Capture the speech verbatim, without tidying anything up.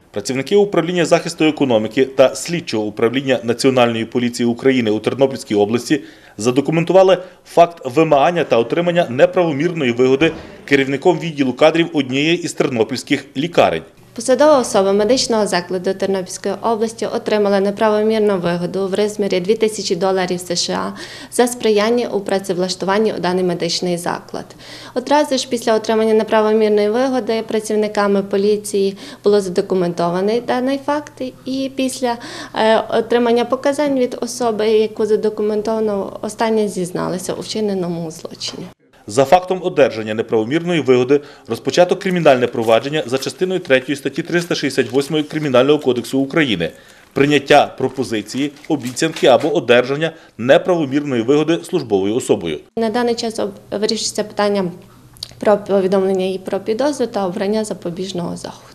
Працівники управління захисту економіки та слідчого управління Національної поліції України у Тернопільській області задокументували факт вимагання та отримання неправомірної вигоди керівником відділу кадрів однієї із тернопільських лікарень. Посадова особа медичного закладу Тернопільської області отримала неправомірну вигоду в розмірі дві тисячі доларів США за сприяння у працевлаштуванні у даний медичний заклад. Одразу ж після отримання неправомірної вигоди працівниками поліції було задокументований даний факт, і після отримання показань від особи, яку задокументовано, остання зізналася у вчиненому злочині. За фактом одержання неправомірної вигоди розпочато кримінальне провадження за частиною третьою статті триста шістдесят восьмої Кримінального кодексу України – прийняття пропозиції, обіцянки або одержання неправомірної вигоди службовою особою. На даний час вирішується питання про повідомлення і про підозру та обрання запобіжного заходу.